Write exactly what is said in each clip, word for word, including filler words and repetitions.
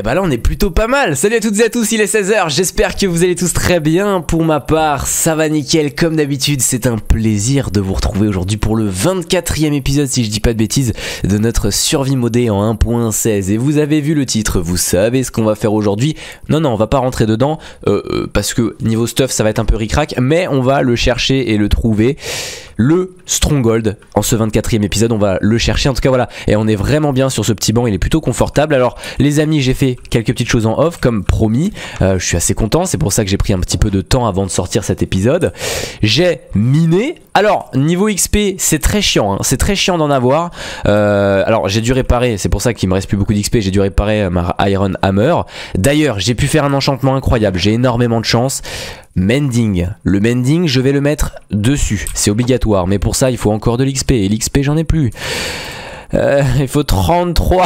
bah là on est plutôt pas mal. Salut à toutes et à tous, il est seize heures, j'espère que vous allez tous très bien. Pour ma part, ça va nickel comme d'habitude. C'est un plaisir de vous retrouver aujourd'hui pour le vingt-quatrième épisode, si je dis pas de bêtises, de notre survie modée en un point seize. Et vous avez vu le titre, vous savez ce qu'on va faire aujourd'hui. Non non, on va pas rentrer dedans euh, euh, parce que niveau stuff ça va être un peu ric-rac, mais on va le chercher et le trouver. Le Stronghold, en ce vingt-quatrième épisode, on va le chercher, en tout cas voilà, et on est vraiment bien sur ce petit banc, il est plutôt confortable. Alors les amis, j'ai fait quelques petites choses en off comme promis, euh, je suis assez content, c'est pour ça que j'ai pris un petit peu de temps avant de sortir cet épisode. J'ai miné, alors niveau X P c'est très chiant, hein. C'est très chiant d'en avoir, euh, alors j'ai dû réparer, c'est pour ça qu'il me reste plus beaucoup d'X P, j'ai dû réparer ma Iron Hammer. D'ailleurs j'ai pu faire un enchantement incroyable, j'ai énormément de chance. Mending, le mending je vais le mettre dessus, c'est obligatoire, mais pour ça il faut encore de l'X P, et l'X P j'en ai plus, euh, il faut trente-trois.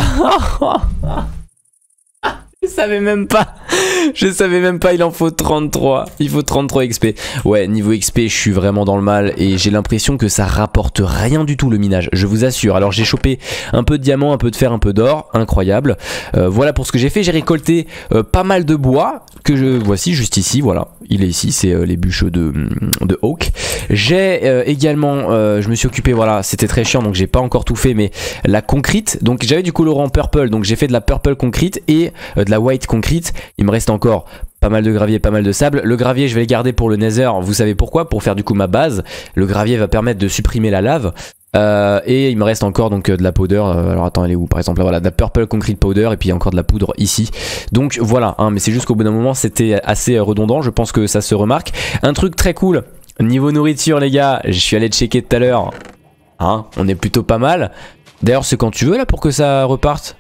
Je savais même pas, je savais même pas, il en faut trente-trois, il faut trente-trois X P. Ouais, niveau X P je suis vraiment dans le mal et j'ai l'impression que ça rapporte rien du tout le minage, je vous assure. Alors j'ai chopé un peu de diamant, un peu de fer, un peu d'or, incroyable. Euh, voilà pour ce que j'ai fait, j'ai récolté euh, pas mal de bois que je voici juste ici, voilà. Il est ici, c'est euh, les bûches de, de Oak. J'ai euh, également, euh, je me suis occupé, voilà, c'était très chiant donc j'ai pas encore tout fait, mais la concrete, donc j'avais du colorant purple, donc j'ai fait de la purple concrete et euh, de la white concrete. Il me reste encore pas mal de gravier, pas mal de sable. Le gravier je vais le garder pour le nether, vous savez pourquoi, pour faire du coup ma base. Le gravier va permettre de supprimer la lave. Euh, et il me reste encore donc de la powder, euh, alors attends elle est où par exemple, voilà, de la purple concrete powder et puis encore de la poudre ici. Donc voilà, hein, mais c'est juste qu'au bout d'un moment c'était assez redondant, je pense que ça se remarque. Un truc très cool, niveau nourriture les gars, je suis allé checker tout à l'heure, hein, on est plutôt pas mal. D'ailleurs c'est quand tu veux là pour que ça reparte.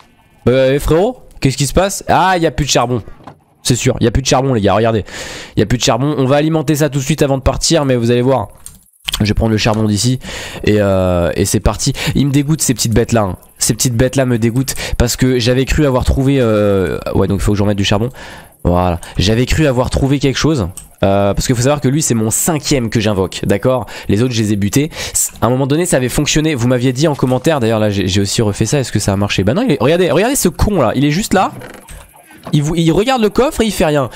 Euh frérot, qu'est-ce qui se passe? Ah, il n'y a plus de charbon. C'est sûr, il n'y a plus de charbon les gars, regardez. Il n'y a plus de charbon, on va alimenter ça tout de suite avant de partir, mais vous allez voir. Je vais prendre le charbon d'ici et, euh, et c'est parti. Il me dégoûte ces petites bêtes là, hein. Ces petites bêtes là me dégoûtent parce que j'avais cru avoir trouvé... Euh... Ouais, donc il faut que j'en mette du charbon. Voilà, j'avais cru avoir trouvé quelque chose. Euh, parce qu'il faut savoir que lui c'est mon cinquième que j'invoque, d'accord. Les autres je les ai butés. À un moment donné ça avait fonctionné. Vous m'aviez dit en commentaire, d'ailleurs là j'ai aussi refait ça. Est-ce que ça a marché? Bah non, il est... regardez, regardez ce con là. Il est juste là. Il, vous... il regarde le coffre et il fait rien.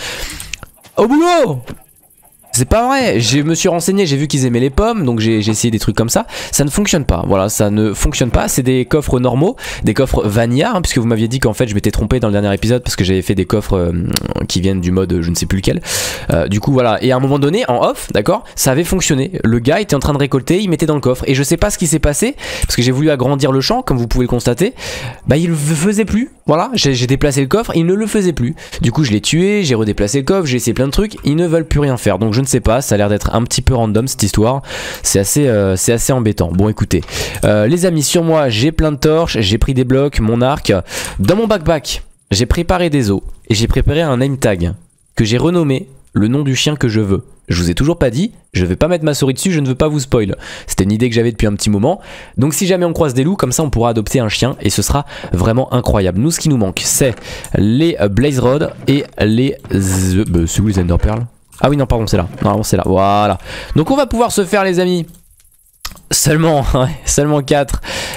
Au boulot! C'est pas vrai, je me suis renseigné, j'ai vu qu'ils aimaient les pommes, donc j'ai essayé des trucs comme ça. Ça ne fonctionne pas, voilà, ça ne fonctionne pas. C'est des coffres normaux, des coffres vanilla, hein, puisque vous m'aviez dit qu'en fait je m'étais trompé dans le dernier épisode parce que j'avais fait des coffres euh, qui viennent du mode je ne sais plus lequel. Euh, du coup voilà, et à un moment donné, en off, d'accord, ça avait fonctionné. Le gars était en train de récolter, il mettait dans le coffre, et je sais pas ce qui s'est passé, parce que j'ai voulu agrandir le champ, comme vous pouvez le constater. Bah il le faisait plus, voilà, j'ai déplacé le coffre, il ne le faisait plus. Du coup je l'ai tué, j'ai redéplacé le coffre, j'ai essayé plein de trucs, ils ne veulent plus rien faire, donc je ne sais pas, ça a l'air d'être un petit peu random cette histoire, c'est assez, euh, c'est assez embêtant. Bon écoutez, euh, les amis, sur moi j'ai plein de torches, j'ai pris des blocs, mon arc, dans mon backpack j'ai préparé des os et j'ai préparé un name tag que j'ai renommé le nom du chien que je veux. Je vous ai toujours pas dit, je vais pas mettre ma souris dessus, je ne veux pas vous spoil. C'était une idée que j'avais depuis un petit moment. Donc si jamais on croise des loups, comme ça on pourra adopter un chien et ce sera vraiment incroyable. Nous ce qui nous manque c'est les Blaze Rods et les... Bah, c'est où les Ender Pearls? Ah oui non pardon, c'est là, normalement c'est là, voilà. Donc on va pouvoir se faire les amis seulement, seulement quatre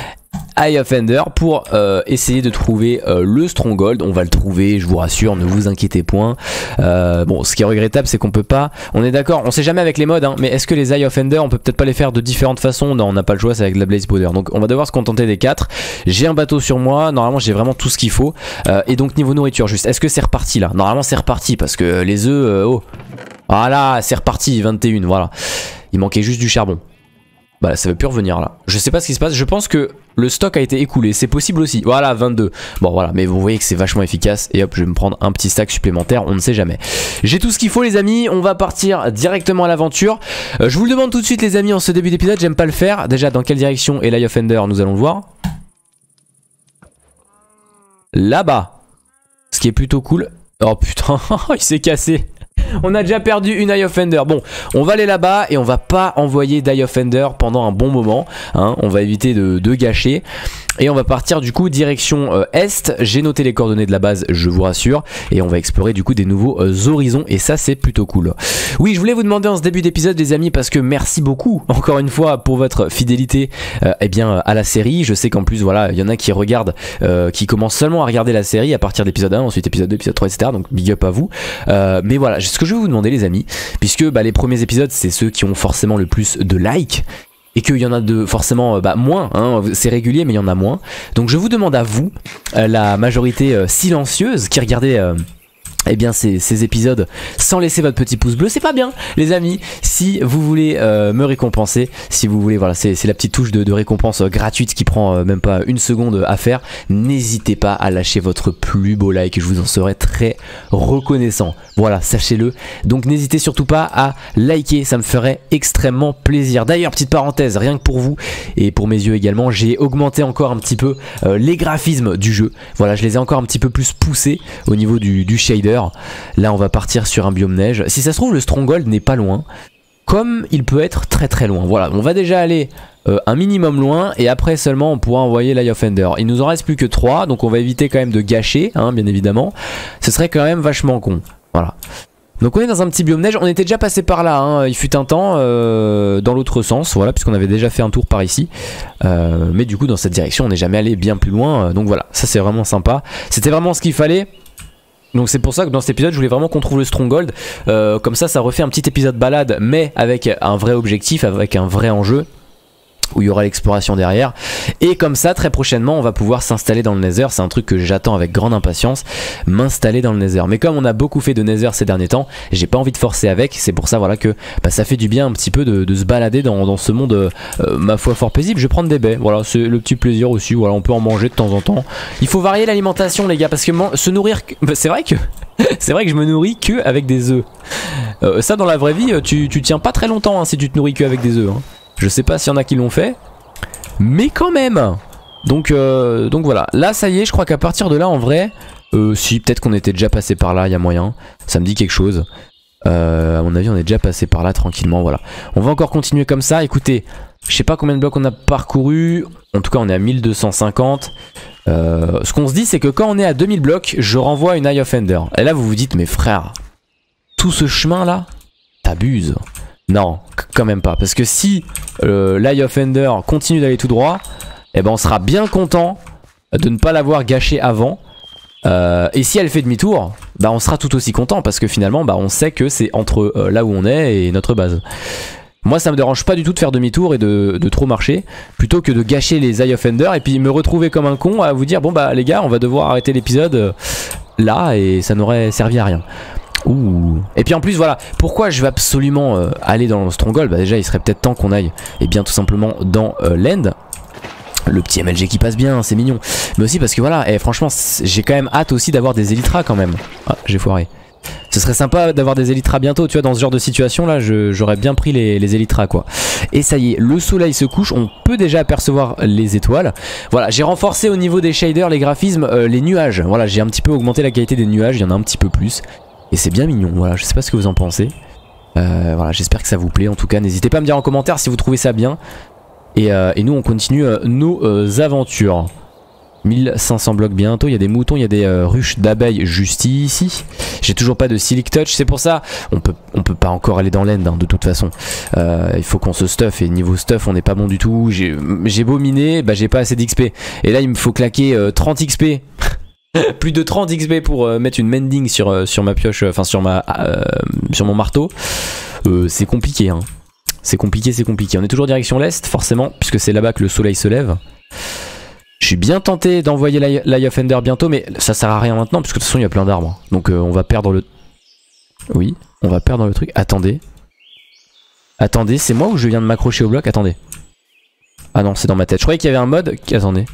Eye of Ender pour euh, essayer de trouver euh, le Stronghold. On va le trouver, je vous rassure, ne vous inquiétez point. euh, Bon, ce qui est regrettable c'est qu'on peut pas, on est d'accord, on sait jamais avec les modes hein, mais est-ce que les Eye of Ender on peut peut-être pas les faire de différentes façons? Non, on n'a pas le choix, c'est avec de la Blaze Powder. Donc on va devoir se contenter des quatre. J'ai un bateau sur moi, normalement j'ai vraiment tout ce qu'il faut. euh, Et donc niveau nourriture juste, est-ce que c'est reparti là? Normalement c'est reparti parce que les œufs, euh, oh voilà, c'est reparti, vingt et un, voilà. Il manquait juste du charbon. Bah là, ça veut plus revenir là. Je sais pas ce qui se passe, je pense que le stock a été écoulé, c'est possible aussi. Voilà, vingt-deux. Bon voilà, mais vous voyez que c'est vachement efficace. Et hop, je vais me prendre un petit stack supplémentaire, on ne sait jamais. J'ai tout ce qu'il faut les amis, on va partir directement à l'aventure. euh, Je vous le demande tout de suite les amis en ce début d'épisode, j'aime pas le faire. Déjà dans quelle direction est l'Eye of Ender, nous allons le voir. Là-bas. Ce qui est plutôt cool. Oh putain, il s'est cassé. On a déjà perdu une Eye of Ender. Bon, on va aller là-bas et on va pas envoyer d'Eye of Ender pendant un bon moment, hein. On va éviter de, de gâcher. Et on va partir du coup direction euh, Est. J'ai noté les coordonnées de la base, je vous rassure. Et on va explorer du coup des nouveaux euh, horizons. Et ça c'est plutôt cool. Oui, je voulais vous demander en ce début d'épisode les amis, parce que merci beaucoup encore une fois pour votre fidélité euh, eh bien, à la série. Je sais qu'en plus voilà, il y en a qui regardent, euh, qui commencent seulement à regarder la série à partir d'épisode un, ensuite épisode deux, épisode trois, et cetera. Donc big up à vous. euh, Mais voilà, ce que je vais vous demander les amis, puisque bah, les premiers épisodes c'est ceux qui ont forcément le plus de likes, et qu'il y en a de forcément bah, moins, hein, c'est régulier mais il y en a moins. Donc je vous demande à vous, euh, la majorité euh, silencieuse qui regardait euh, eh bien ces, ces épisodes sans laisser votre petit pouce bleu, c'est pas bien les amis. Si vous voulez euh, me récompenser, si vous voulez, voilà, c'est la petite touche de, de récompense euh, gratuite qui prend euh, même pas une seconde à faire, n'hésitez pas à lâcher votre plus beau like, je vous en serai très reconnaissant. Voilà, sachez-le. Donc n'hésitez surtout pas à liker, ça me ferait extrêmement plaisir. D'ailleurs, petite parenthèse, rien que pour vous et pour mes yeux également, j'ai augmenté encore un petit peu euh, les graphismes du jeu. Voilà, je les ai encore un petit peu plus poussés au niveau du, du shader. Là on va partir sur un biome neige. Si ça se trouve le Stronghold n'est pas loin, comme il peut être très très loin. Voilà, on va déjà aller euh, un minimum loin et après seulement on pourra envoyer l'Eye of Ender. Il nous en reste plus que trois, donc on va éviter quand même de gâcher, hein, bien évidemment. Ce serait quand même vachement con. Voilà. Donc on est dans un petit biome neige, on était déjà passé par là, hein. Il fut un temps euh, dans l'autre sens, voilà, puisqu'on avait déjà fait un tour par ici. Euh, mais du coup dans cette direction on n'est jamais allé bien plus loin, donc voilà, ça c'est vraiment sympa. C'était vraiment ce qu'il fallait. Donc c'est pour ça que dans cet épisode je voulais vraiment qu'on trouve le Stronghold, euh, comme ça ça refait un petit épisode balade mais avec un vrai objectif, avec un vrai enjeu, où il y aura l'exploration derrière. Et comme ça très prochainement on va pouvoir s'installer dans le Nether. C'est un truc que j'attends avec grande impatience, m'installer dans le Nether. Mais comme on a beaucoup fait de Nether ces derniers temps, j'ai pas envie de forcer avec. C'est pour ça voilà que bah, ça fait du bien un petit peu de, de se balader dans, dans ce monde euh, ma foi fort paisible. Je vais prendre des baies, voilà, c'est le petit plaisir aussi. Voilà, on peut en manger de temps en temps. Il faut varier l'alimentation les gars, parce que se nourrir, bah, c'est vrai que c'est vrai que je me nourris que avec des œufs. Euh, ça dans la vraie vie tu, tu tiens pas très longtemps hein, si tu te nourris que avec des œufs hein. Je sais pas s'il y en a qui l'ont fait, mais quand même. Donc, euh, donc voilà, là ça y est, je crois qu'à partir de là en vrai, euh, si peut-être qu'on était déjà passé par là, il y a moyen, ça me dit quelque chose. Euh, à mon avis on est déjà passé par là tranquillement, voilà. On va encore continuer comme ça, écoutez, je sais pas combien de blocs on a parcouru, en tout cas on est à mille deux cent cinquante. Euh, ce qu'on se dit c'est que quand on est à deux mille blocs, je renvoie une Eye of Ender. Et là vous vous dites, mais frère, tout ce chemin là, t'abuses. Non, quand même pas, parce que si euh, l'Eye of Ender continue d'aller tout droit, eh ben on sera bien content de ne pas l'avoir gâché avant. Euh, et si elle fait demi-tour, bah on sera tout aussi content, parce que finalement bah on sait que c'est entre euh, là où on est et notre base. Moi ça me dérange pas du tout de faire demi-tour et de, de trop marcher, plutôt que de gâcher les Eye of Ender et puis me retrouver comme un con à vous dire bon bah les gars on va devoir arrêter l'épisode euh, là et ça n'aurait servi à rien. Ouh. Et puis en plus voilà, pourquoi je vais absolument euh, aller dans le Stronghold, bah déjà il serait peut-être temps qu'on aille et bien tout simplement dans euh, l'End. Le petit M L G qui passe bien, c'est mignon. Mais aussi parce que voilà, et franchement j'ai quand même hâte aussi d'avoir des Elytras quand même. Ah j'ai foiré. Ce serait sympa d'avoir des Elytras bientôt, tu vois, dans ce genre de situation là, j'aurais bien pris les, les Elytras quoi. Et ça y est, le soleil se couche, on peut déjà apercevoir les étoiles. Voilà, j'ai renforcé au niveau des shaders, les graphismes, euh, les nuages. Voilà, j'ai un petit peu augmenté la qualité des nuages, il y en a un petit peu plus. Et c'est bien mignon, voilà, je sais pas ce que vous en pensez. Euh, voilà, j'espère que ça vous plaît en tout cas. N'hésitez pas à me dire en commentaire si vous trouvez ça bien. Et, euh, et nous on continue euh, nos euh, aventures. mille cinq cents blocs bientôt, il y a des moutons, il y a des euh, ruches d'abeilles juste ici. J'ai toujours pas de Silic Touch, c'est pour ça on peut, on peut pas encore aller dans l'end hein, de toute façon. Euh, il faut qu'on se stuff et niveau stuff on n'est pas bon du tout. J'ai beau miner, bah j'ai pas assez d'X P. Et là il me faut claquer euh, trente X P. Plus de trente X P pour euh, mettre une mending sur, euh, sur ma pioche, enfin euh, sur, ma, euh, sur mon marteau. Euh, c'est compliqué hein. C'est compliqué, c'est compliqué. On est toujours direction l'est forcément, puisque c'est là-bas que le soleil se lève. Je suis bien tenté d'envoyer l'Eye of Ender bientôt, mais ça sert à rien maintenant, puisque de toute façon il y a plein d'arbres. Donc euh, on va perdre le... Oui, on va perdre le truc. Attendez. Attendez, c'est moi ou je viens de m'accrocher au bloc? Attendez. Ah non, c'est dans ma tête. Je croyais qu'il y avait un mode... Attendez.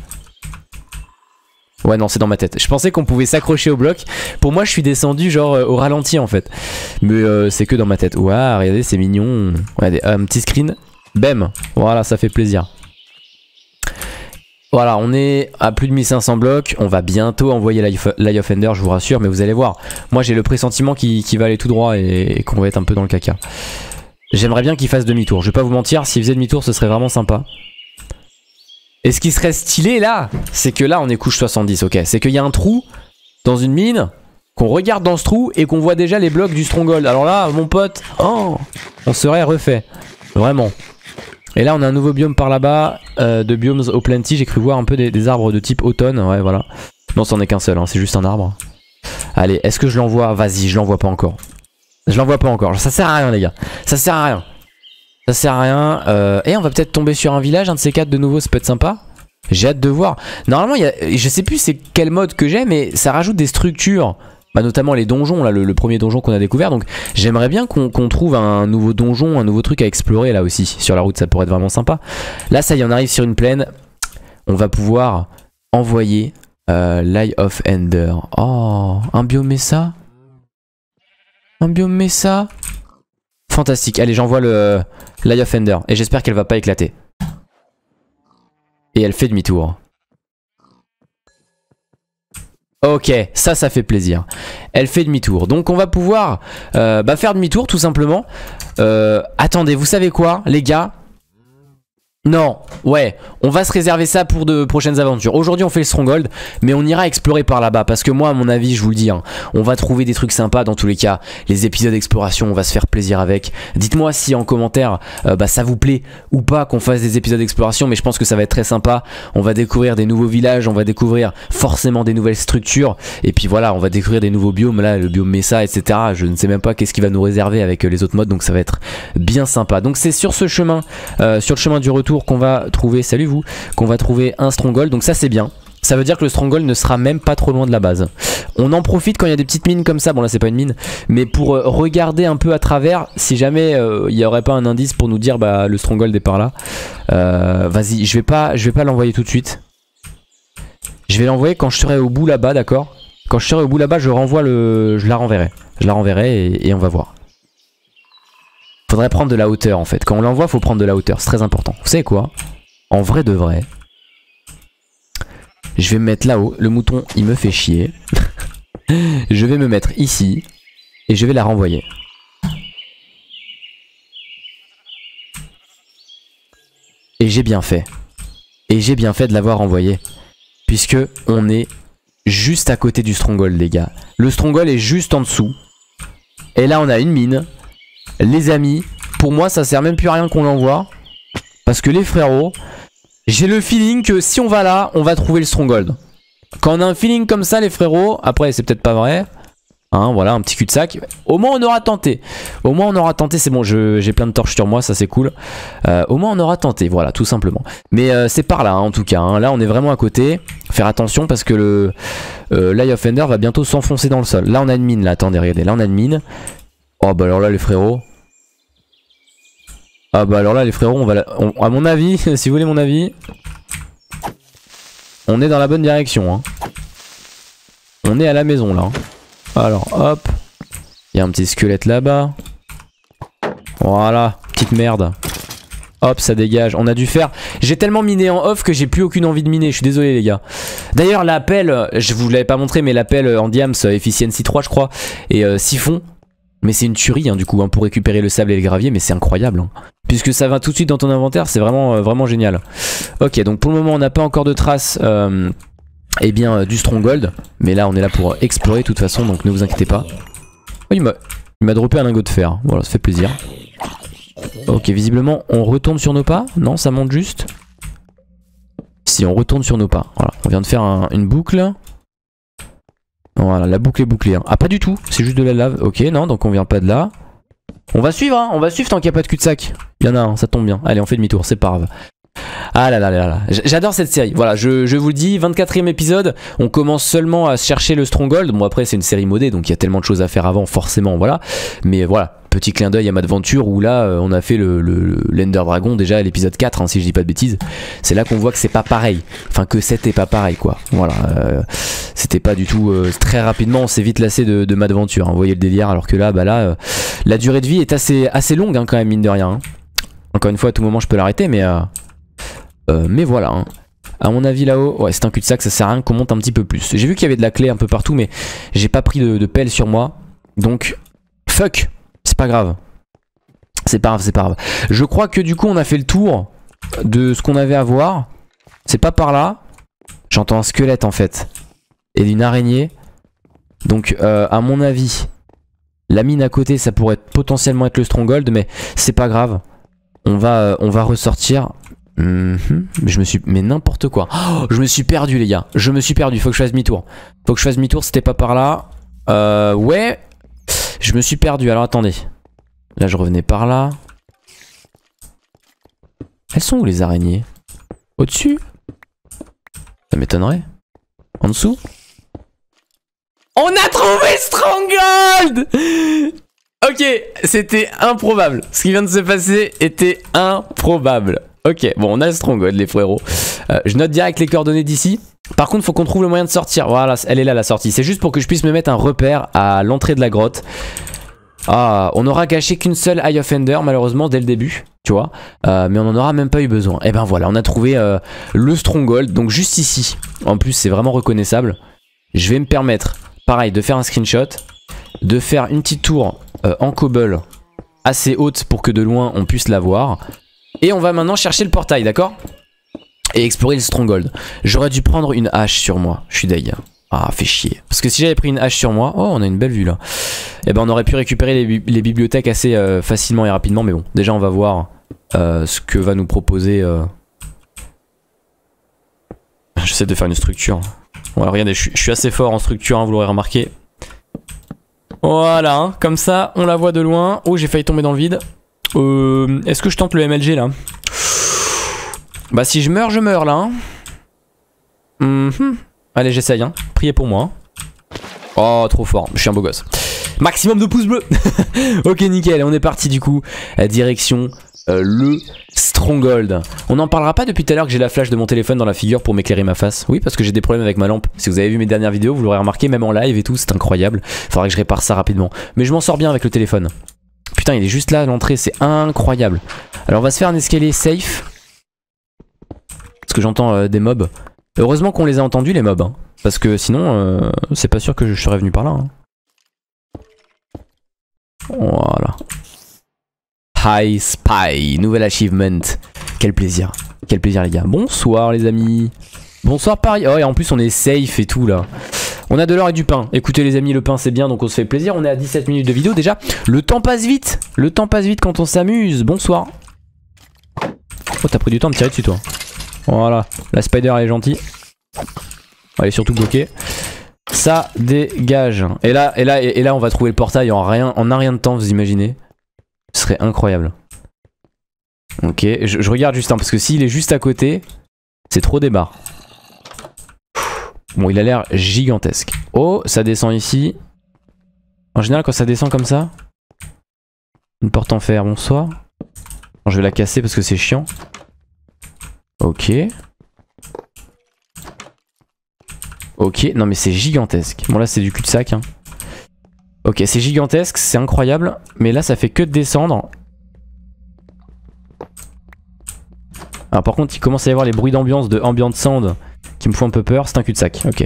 Ouais non c'est dans ma tête. Je pensais qu'on pouvait s'accrocher au bloc. Pour moi je suis descendu genre euh, au ralenti en fait. Mais euh, c'est que dans ma tête. Waouh regardez c'est mignon. Regardez un petit screen. Bam. Voilà ça fait plaisir. Voilà, on est à plus de mille cinq cents blocs. On va bientôt envoyer l'Eye of Ender, je vous rassure. Mais vous allez voir, moi j'ai le pressentiment qu'il qu'il va aller tout droit et, et qu'on va être un peu dans le caca. J'aimerais bien qu'il fasse demi-tour. Je vais pas vous mentir, s'il faisait demi-tour, ce serait vraiment sympa. Et ce qui serait stylé là, c'est que là on est couche soixante-dix, ok. C'est qu'il y a un trou dans une mine, qu'on regarde dans ce trou et qu'on voit déjà les blocs du Stronghold. Alors là, mon pote, oh, on serait refait. Vraiment. Et là on a un nouveau biome par là-bas, euh, de biomes au plenty. J'ai cru voir un peu des, des arbres de type automne, ouais voilà. Non, c'en est qu'un seul, hein, c'est juste un arbre. Allez, est-ce que je l'envoie? Vas-y, je l'envoie pas encore. Je l'envoie pas encore, ça sert à rien les gars. Ça sert à rien. Ça sert à rien. Euh, et on va peut-être tomber sur un village, un de ces quatre de nouveau, ça peut être sympa. J'ai hâte de voir. Normalement, il y a, je sais plus c'est quel mode que j'ai, mais ça rajoute des structures. Bah, notamment les donjons, là, le, le premier donjon qu'on a découvert. Donc j'aimerais bien qu'on qu'on trouve un nouveau donjon, un nouveau truc à explorer là aussi. Sur la route, ça pourrait être vraiment sympa. Là, ça y est, on arrive sur une plaine. On va pouvoir envoyer euh, l'Eye of Ender. Oh, un biome Mesa. Un biome Mesa. Fantastique. Allez, j'envoie le l'Eye of Ender. Et j'espère qu'elle va pas éclater. Et elle fait demi-tour. Ok, ça, ça fait plaisir. Elle fait demi-tour. Donc on va pouvoir euh, bah, faire demi-tour tout simplement. Euh, attendez, vous savez quoi, les gars? Non, ouais, on va se réserver ça pour de prochaines aventures. Aujourd'hui on fait le Stronghold, mais on ira explorer par là-bas. Parce que moi, à mon avis, je vous le dis, hein, on va trouver des trucs sympas dans tous les cas. Les épisodes d'exploration, on va se faire plaisir avec. Dites-moi si en commentaire, euh, bah, ça vous plaît ou pas qu'on fasse des épisodes d'exploration. Mais je pense que ça va être très sympa. On va découvrir des nouveaux villages, on va découvrir forcément des nouvelles structures. Et puis voilà, on va découvrir des nouveaux biomes, là, le biome Mesa, et cetera. Je ne sais même pas qu'est-ce qu'il va nous réserver avec les autres modes, donc ça va être bien sympa. Donc c'est sur ce chemin, euh, sur le chemin du retour, qu'on va trouver, salut vous, qu'on va trouver un Stronghold. Donc ça c'est bien, ça veut dire que le Stronghold ne sera même pas trop loin de la base. On en profite quand il y a des petites mines comme ça, bon là c'est pas une mine, mais pour euh, regarder un peu à travers, si jamais il euh, n'y aurait pas un indice pour nous dire bah le Stronghold est par là. euh, Vas-y, je vais pas, je vais pas l'envoyer tout de suite. Je vais l'envoyer quand je serai au bout là-bas, d'accord. Quand je serai au bout là-bas, je renvoie le, je la renverrai, je la renverrai et, et on va voir. Faudrait prendre de la hauteur en fait. Quand on l'envoie, faut prendre de la hauteur. C'est très important. Vous savez quoi? En vrai de vrai, je vais me mettre là-haut. Le mouton, il me fait chier. Je vais me mettre ici. Et je vais la renvoyer. Et j'ai bien fait. Et j'ai bien fait de l'avoir renvoyé. Puisque on est juste à côté du Stronghold, les gars. Le Stronghold est juste en dessous. Et là, on a une mine. Les amis, pour moi ça sert même plus à rien qu'on l'envoie. Parce que les frérots, j'ai le feeling que si on va là, on va trouver le Stronghold. Quand on a un feeling comme ça les frérots, après c'est peut-être pas vrai, hein, voilà un petit cul-de-sac. Au moins on aura tenté. Au moins on aura tenté, c'est bon, j'ai plein de torches sur moi, ça c'est cool. euh, Au moins on aura tenté, voilà tout simplement. Mais euh, c'est par là hein, en tout cas, hein. Là on est vraiment à côté. Faire attention parce que le euh, l'Eye of Ender va bientôt s'enfoncer dans le sol. Là on a une mine, là attendez, regardez, là on a une mine. Oh bah alors là les frérots. Ah bah alors là les frérots on va la... on... à mon avis, si vous voulez mon avis, on est dans la bonne direction hein. On est à la maison là. Alors hop, il y a un petit squelette là-bas. Voilà, petite merde. Hop, ça dégage. On a dû faire... J'ai tellement miné en off que j'ai plus aucune envie de miner. Je suis désolé les gars. D'ailleurs l'appel, je vous l'avais pas montré, mais l'appel en diams Efficiency trois je crois, et euh, siphon. Mais c'est une tuerie hein, du coup hein, pour récupérer le sable et le gravier, mais c'est incroyable hein. Puisque ça va tout de suite dans ton inventaire, c'est vraiment, euh, vraiment génial. Ok, donc pour le moment on n'a pas encore de traces euh, eh bien, euh, du Stronghold. Mais là on est là pour explorer de toute façon, donc ne vous inquiétez pas. Oh, il m'a droppé un lingot de fer, voilà ça fait plaisir. Ok, visiblement on retourne sur nos pas. Non, ça monte juste. Si, on retourne sur nos pas, voilà. On vient de faire un, une boucle. Voilà, la boucle est bouclée hein. Ah pas du tout, c'est juste de la lave. Ok, non, donc on vient pas de là. On va suivre hein, on va suivre tant qu'il n'y a pas de cul-de-sac. Il y en a un, ça tombe bien. Allez, on fait demi-tour, c'est pas grave. Ah là là là là, j'adore cette série. Voilà, je, je vous le dis, vingt-quatrième épisode. On commence seulement à chercher le Stronghold. Bon après c'est une série modée, donc il y a tellement de choses à faire avant forcément, voilà. Mais voilà, petit clin d'œil à Madventure où là euh, on a fait le, le, l'Ender Dragon déjà à l'épisode quatre hein, si je dis pas de bêtises. C'est là qu'on voit que c'est pas pareil, enfin que c'était pas pareil quoi. Voilà, euh, c'était pas du tout euh, très rapidement, on s'est vite lassé de, de Madventure hein, vous voyez le délire, alors que là bah là euh, la durée de vie est assez, assez longue hein, quand même mine de rien hein. Encore une fois à tout moment je peux l'arrêter mais euh, euh, mais voilà hein. À mon avis là-haut, ouais c'est un cul-de-sac, ça sert à rien qu'on monte un petit peu plus. J'ai vu qu'il y avait de la clé un peu partout mais j'ai pas pris de, de pelle sur moi. Donc fuck, c'est pas grave. C'est pas grave, c'est pas grave. Je crois que du coup on a fait le tour de ce qu'on avait à voir. C'est pas par là. J'entends un squelette en fait. Et une araignée. Donc euh, à mon avis, la mine à côté ça pourrait potentiellement être le stronghold mais c'est pas grave. On va, euh, on va ressortir. Mmh, je me suis... Mais n'importe quoi. Oh, je me suis perdu les gars. Je me suis perdu. Faut que je fasse demi-tour. Faut que je fasse demi-tour. C'était pas par là. Euh... Ouais. Je me suis perdu. Alors attendez. Là je revenais par là. Elles sont où les araignées? Au-dessus? Ça m'étonnerait. En dessous? On a trouvé Stronghold! Ok, c'était improbable. Ce qui vient de se passer était improbable. Ok, bon, on a le Stronghold, les frérots. Euh, je note direct les coordonnées d'ici. Par contre, faut qu'on trouve le moyen de sortir. Voilà, elle est là, la sortie. C'est juste pour que je puisse me mettre un repère à l'entrée de la grotte. Ah, on n'aura caché qu'une seule Eye of Ender, malheureusement, dès le début. Tu vois, euh, mais on n'en aura même pas eu besoin. Et ben voilà, on a trouvé euh, le Stronghold. Donc juste ici. En plus, c'est vraiment reconnaissable. Je vais me permettre, pareil, de faire un screenshot. De faire une petite tour euh, en cobble assez haute pour que de loin on puisse la voir. Et on va maintenant chercher le portail, d'accord? Et explorer le Stronghold. J'aurais dû prendre une hache sur moi. Je suis deg. Ah, fait chier. Parce que si j'avais pris une hache sur moi... Oh, on a une belle vue là. Et ben on aurait pu récupérer les, bi les bibliothèques assez euh, facilement et rapidement. Mais bon, déjà on va voir euh, ce que va nous proposer... Euh... J'essaie de faire une structure. Voilà, regardez, je, je suis assez fort en structure, hein, vous l'aurez remarqué. Voilà, hein, comme ça, on la voit de loin. Oh, j'ai failli tomber dans le vide. Euh, Est-ce que je tente le M L G là? Bah si je meurs, je meurs là. Hein. Mm-hmm. Allez, j'essaye. Hein. Priez pour moi. Hein. Oh, trop fort. Je suis un beau gosse. Maximum de pouces bleus. Ok, nickel. On est parti du coup. À direction euh, le Stronghold. On n'en parlera pas depuis tout à l'heure que j'ai la flash de mon téléphone dans la figure pour m'éclairer ma face. Oui, parce que j'ai des problèmes avec ma lampe. Si vous avez vu mes dernières vidéos, vous l'aurez remarqué, même en live et tout, c'est incroyable. Faudra que je répare ça rapidement. Mais je m'en sors bien avec le téléphone. Putain, il est juste là à l'entrée, c'est incroyable. Alors on va se faire un escalier safe. Parce que j'entends euh, des mobs. Heureusement qu'on les a entendus les mobs. Hein. Parce que sinon, euh, c'est pas sûr que je serais venu par là. Hein. Voilà. High Spy, nouvel achievement. Quel plaisir. Quel plaisir les gars. Bonsoir les amis. Bonsoir Paris. Oh et en plus on est safe et tout là. On a de l'or et du pain. Écoutez les amis, le pain c'est bien donc on se fait plaisir. On est à dix-sept minutes de vidéo déjà. Le temps passe vite. Le temps passe vite quand on s'amuse. Bonsoir. Oh t'as pris du temps de tirer dessus toi. Voilà. La spider elle est gentille. Elle est surtout bloquée. Ça dégage. Et là, et là, et là on va trouver le portail en rien, en un rien de temps vous imaginez. Ce serait incroyable. Ok, je, je regarde juste un, parce que s'il est juste à côté, c'est trop débarre. Bon, il a l'air gigantesque. Oh, ça descend ici. En général, quand ça descend comme ça, une porte en fer, bonsoir. Bon, je vais la casser parce que c'est chiant. Ok. Ok, non mais c'est gigantesque. Bon là c'est du cul-de-sac. Hein. Ok, c'est gigantesque, c'est incroyable. Mais là ça fait que de descendre. Alors par contre il commence à y avoir les bruits d'ambiance de Ambient Sound qui me font un peu peur. C'est un cul-de-sac, ok.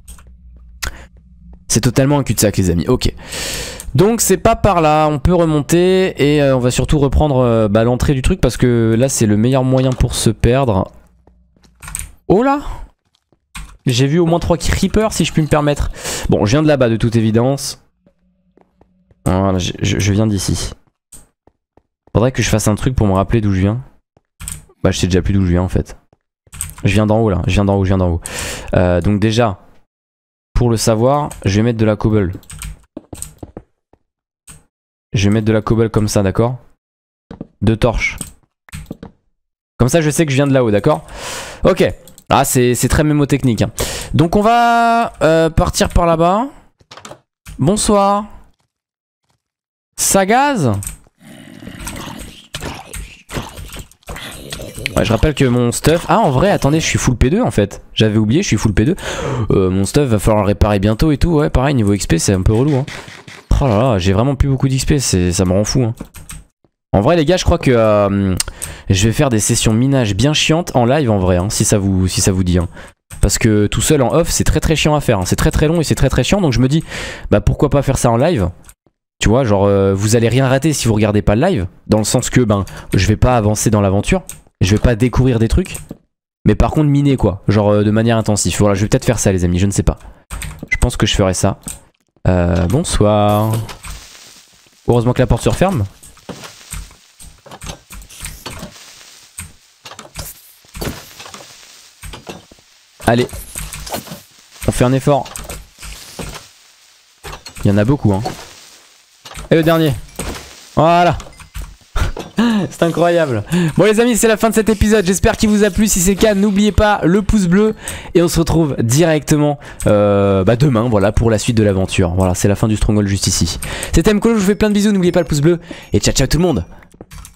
C'est totalement un cul-de-sac les amis, ok. Donc c'est pas par là, on peut remonter. Et euh, on va surtout reprendre euh, bah, l'entrée du truc. Parce que là c'est le meilleur moyen pour se perdre. Oh là! J'ai vu au moins trois creepers si je puis me permettre. Bon, je viens de là-bas de toute évidence. Voilà, je, je, je viens d'ici. Faudrait que je fasse un truc pour me rappeler d'où je viens. Bah, je sais déjà plus d'où je viens en fait. Je viens d'en haut là, je viens d'en haut, je viens d'en haut. Euh, donc déjà, pour le savoir, je vais mettre de la cobble. Je vais mettre de la cobble comme ça, d'accord? Deux torches. Comme ça, je sais que je viens de là-haut, d'accord? Ok. Ah, c'est très mémotechnique. Hein. Donc on va euh, partir par là-bas. Bonsoir. Ça gaz? Ouais, je rappelle que mon stuff... Ah, en vrai, attendez, je suis full P deux en fait. J'avais oublié, je suis full P deux. Euh, mon stuff va falloir le réparer bientôt et tout. Ouais, pareil, niveau X P, c'est un peu relou. Hein. Oh là là, j'ai vraiment plus beaucoup d'X P, ça me rend fou. Hein. En vrai, les gars, je crois que... Euh, je vais faire des sessions minage bien chiantes en live en vrai, hein, si, ça vous, si ça vous dit. Hein. Parce que tout seul en off, c'est très très chiant à faire. Hein. C'est très très long et c'est très très chiant. Donc je me dis, bah pourquoi pas faire ça en live? Tu vois, genre euh, vous allez rien rater si vous regardez pas le live. Dans le sens que ben je vais pas avancer dans l'aventure. Je vais pas découvrir des trucs. Mais par contre miner quoi. Genre euh, de manière intensive. Voilà, je vais peut-être faire ça les amis, je ne sais pas. Je pense que je ferai ça. Euh, bonsoir. Heureusement que la porte se referme. Allez. On fait un effort. Il y en a beaucoup hein. Et le dernier. Voilà. C'est incroyable. Bon les amis, c'est la fin de cet épisode. J'espère qu'il vous a plu. Si c'est le cas, n'oubliez pas le pouce bleu. Et on se retrouve directement euh, bah demain, voilà, pour la suite de l'aventure. Voilà, c'est la fin du Stronghold juste ici. C'était Mkolo, je vous fais plein de bisous. N'oubliez pas le pouce bleu. Et ciao ciao tout le monde.